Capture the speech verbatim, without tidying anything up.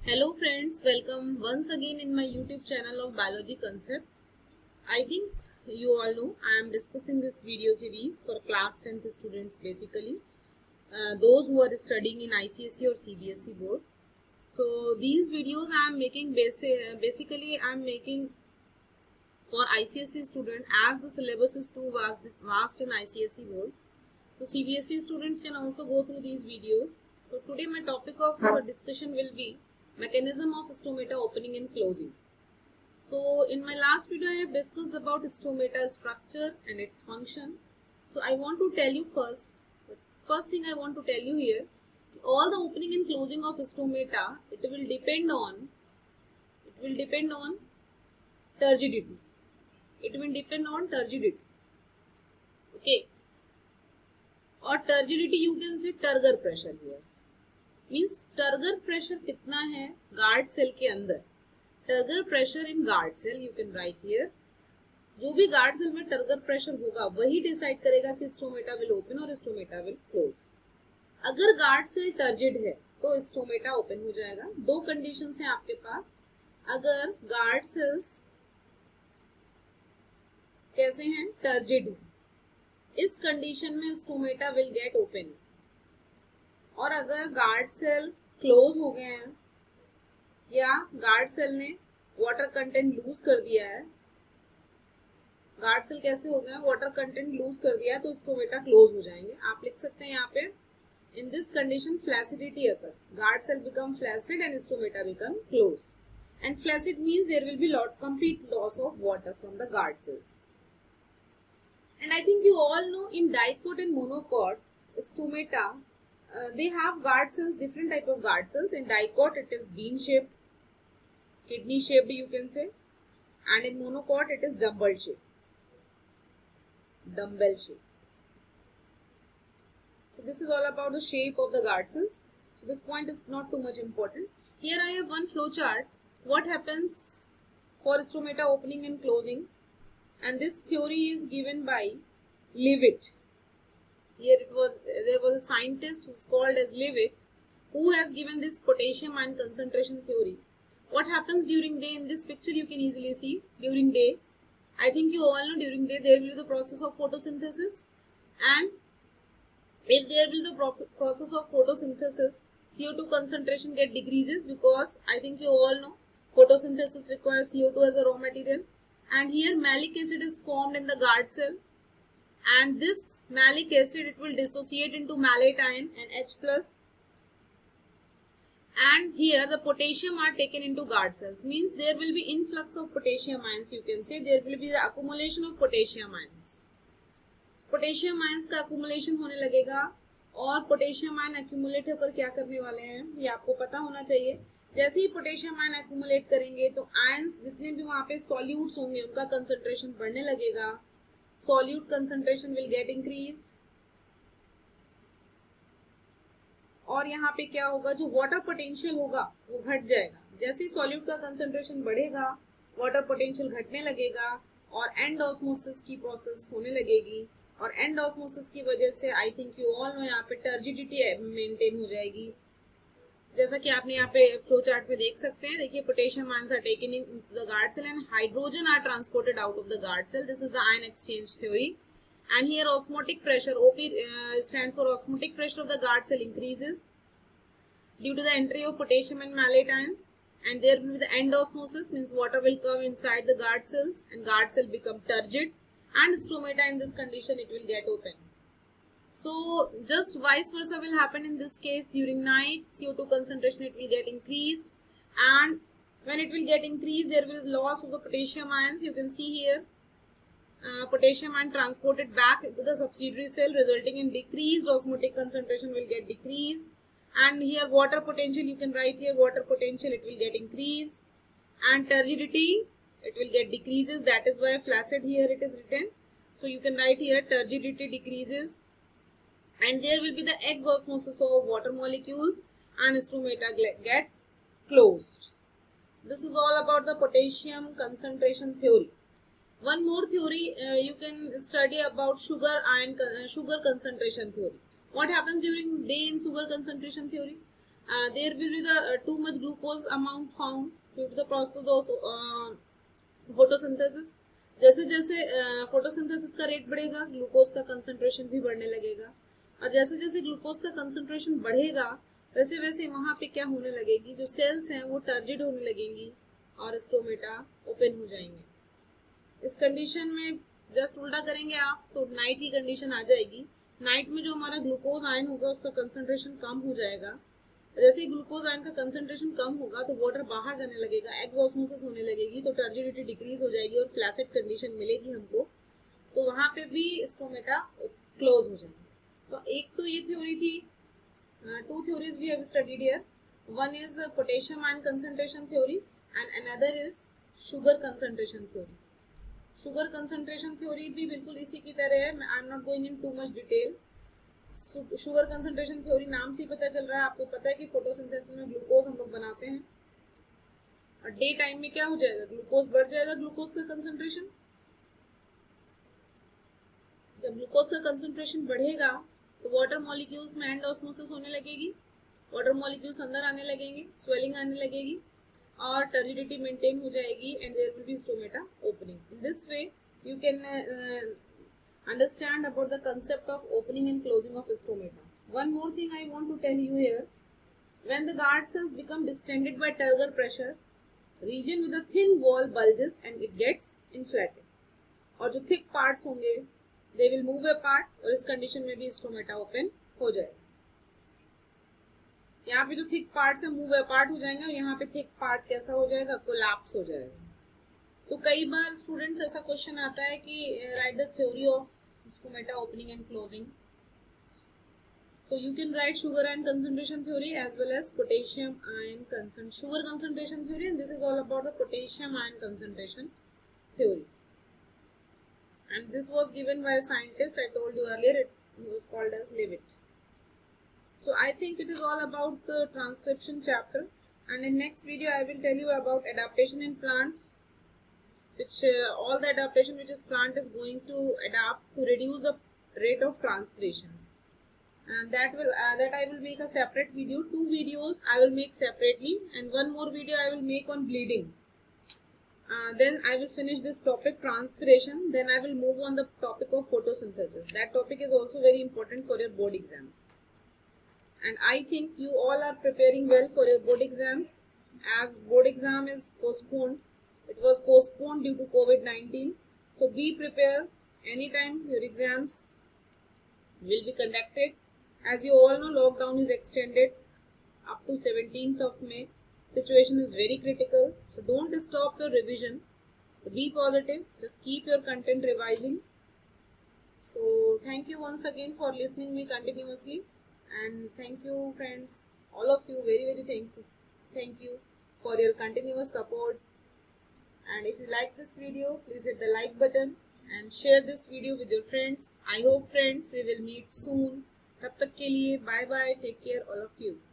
Hello friends, welcome once again in my YouTube channel of Biology Concept. I think you all know I am discussing this video series for class tenth students, basically uh, those who are studying in I C S E or C B S E board. So these videos I am making basic, basically I am making for I C S E student, as the syllabus is too vast, vast in I C S E board. So C B S E students can also go through these videos. So today my topic of uh, discussion will be mechanism of stomata opening and closing. So in my last video I have discussed about stomata structure and its function. So I want to tell you first, first thing I want to tell you here, all the opening and closing of stomata, it will depend on, it will depend on turgidity. It will depend on turgidity. Okay. Or turgidity you can say Turgor pressure here. Means turgor pressure कितना है guard cell के अंदर. Turgor pressure in guard cell you can write here. जो भी guard cell में turgor pressure होगा वही decide करेगा कि स्टोमेटा विल ओपन और स्टोमेटा विल क्लोज. अगर गार्ड सेल टर्जिड है तो स्टोमेटा ओपन हो जाएगा. दो कंडीशंस हैं आपके पास. अगर गार्ड सेल्स कैसे हैं, टर्जिड है, इस कंडीशन में स्टोमेटा विल गेट ओपन. और अगर गार्ड सेल क्लोज हो गए हैं या गार्ड सेल ने वाटर कंटेंट लूज कर दिया है, गार्ड सेल कैसे हो गए, वाटर कंटेंट लूज कर दिया है, तो स्टोमेटा क्लोज हो जाएंगे. आप लिख सकते हैं यहाँ पे, in this condition flaccidity occurs, guard cell become flaccid and stomata become close. And flaccid means there will be lot complete loss of water from the guard cells. And I think you all know in dicot and monocot stomata Uh, they have guard cells, different type of guard cells. In dicot it is bean shaped, kidney shaped you can say, and in monocot it is dumbbell shaped, dumbbell shape. So this is all about the shape of the guard cells. So this point is not too much important. Here I have one flow chart. What happens for stomata opening and closing, and this theory is given by Leavitt. Here it was, there was a scientist who is called as Leavitt, who has given this potassium ion concentration theory. What happens during day? In this picture you can easily see during day. I think you all know during day there will be the process of photosynthesis, and if there will be the process of photosynthesis, C O two concentration get decreases, because I think you all know photosynthesis requires C O two as a raw material, and here malic acid is formed in the guard cell, and this malic acid, it will dissociate into malate ion and H plus, and here the potassium are taken into guard cells. Means there will be influx of potassium ions, you can say there will be the accumulation of potassium ions. Potassium ions का accumulation होने लगेगा, और potassium ion accumulate होकर क्या करने वाले हैं ये आपको पता होना चाहिए. जैसे ही पोटेशियम आयन accumulate करेंगे तो आयंस जितने भी वहाँ पे सॉल्यूट्स होंगे उनका कंसंट्रेशन बढ़ने लगेगा. Solute concentration will get increased, और यहाँ पे क्या होगा, जो वाटर पोटेंशियल होगा वो घट जाएगा. जैसे ही सॉल्यूट का कंसंट्रेशन बढ़ेगा वाटर पोटेंशियल घटने लगेगा, और एंड ऑस्मोसिस की प्रोसेस होने लगेगी, और एंड ऑस्मोसिस की वजह से I think you all know यहाँ पे टर्जिडिटी मेंटेन हो जाएगी. जैसा कि आपने यहाँ पे फ्लो चार्ट में देख सकते हैं. देखिए, potassium ions are taken in the guard cell and hydrogen are transported out of the guard cell. This is the ion exchange theory. And here osmotic pressure, O P stands for osmotic pressure of the guard cell increases due to the entry of potassium and malate ions, and there will be the end osmosis, means water will come inside the guard cells and guard cell become turgid, and stomata in this condition it will get open. So just vice versa will happen in this case. During night C O two concentration it will get increased, and when it will get increased there will be loss of the potassium ions. You can see here uh, potassium ion transported back into the subsidiary cell, resulting in decreased osmotic concentration will get decreased, and here water potential, you can write here water potential, it will get increased, and turgidity it will get decreases. That is why flaccid here it is written. So you can write here turgidity decreases, and there will be the exosmosis of water molecules, and stomata get closed. This is all about the potassium concentration theory. One more theory uh, you can study about sugar ion uh, sugar concentration theory. What happens during day in sugar concentration theory? uh, there will be the uh, too much glucose amount found due to the process of uh, photosynthesis. जैसे जैसे photosynthesis का rate बढ़ेगा glucose का concentration भी बढ़ने लगेगा, और जैसे जैसे ग्लूकोज का कंसंट्रेशन बढ़ेगा वैसे वैसे वहां पे क्या होने लगेगी, जो सेल्स हैं वो टर्जिड होने लगेंगी और स्टोमेटा ओपन हो जाएंगे। इस कंडीशन में जस्ट उल्टा करेंगे आप तो नाइट की कंडीशन आ जाएगी। नाइट में जो हमारा ग्लूकोज आयन होगा उसका कंसंट्रेशन कम हो जाएगा। जैसे ही ग्लूकोज आयन का कंसंट्रेशन कम होगा तो वाटर बाहर जाने लगेगा, एक्सऑस्मोसिस होने लगेगी, तो टर्जिडिटी डिक्रीज हो जाएगी और फ्लैसिड कंडीशन मिलेगी हमको, तो वहां पे भी स्टोमेटा क्लोज हो जाएगा। तो एक तो ये थ्योरी थी, two theories we have studied here, one is potassium ion concentration theory and another is sugar concentration theory. Sugar concentration theory भी बिल्कुल इसी की तरह है, I am not going in too much detail. Sugar concentration theory नाम से ही पता चल रहा है, आपको पता है कि फोटोसिंथेसिस में ग्लूकोज हम लोग बनाते हैं, और डे टाइम में क्या हो जाएगा, ग्लूकोज बढ़ जाएगा, ग्लूकोज का कंसंट्रेशन। जब ग्लूकोज का कंसंट्रेशन बढ़ेगा तो वाटर मॉलिक्यूल्स में एंड ऑस्मोसिस होने लगेगी, वाटर मॉलिक्यूल्स अंदर आने लगेंगे, स्वेलिंग आने लगेगी और टर्जिडिटी मेंटेन हो जाएगी and there will be stomata opening. In this way you can understand about the concept of opening and closing of stomata. One more thing I want to tell you here, when the guard cells become distended by turgor pressure, region with a thin wall bulges and it gets inflated, और जो thick parts होंगे they will move apart, और इस condition में भी stomata open हो जाएगा। यहाँ पे जो thick parts है move apart हो जाएंगे, और यहाँ पे thick part कैसा हो जाएगा, collapse हो जाएगा। तो कई बार स्टूडेंट्स ऐसा क्वेश्चन आता है कि write the theory of stomata opening and closing, so you can write sugar ion concentration theory as well as potassium ion concentration sugar concentration theory, and this is all about the potassium ion concentration theory, and this was given by a scientist I told you earlier, it was called as Leavitt. So I think it is all about the transcription chapter, and in next video I will tell you about adaptation in plants, which uh, all the adaptation which is plant is going to adapt to reduce the rate of transpiration, and that will uh, that I will make a separate video. Two videos I will make separately, and one more video I will make on bleeding. Uh, then I will finish this topic transpiration, then I will move on the topic of photosynthesis. That topic is also very important for your board exams, and I think you all are preparing well for your board exams, as board exam is postponed. It was postponed due to COVID nineteen. So be prepared. Anytime your exams will be conducted. As you all know, lockdown is extended up to seventeenth of May. Situation is very critical. So don't stop your revision. So be positive. Just keep your content revising. So thank you once again for listening me continuously. And thank you friends. All of you very very thankful. Thank you for your continuous support. And if you like this video, please hit the like button and share this video with your friends. I hope friends we will meet soon. तब तक के लिए bye bye. Take care all of you.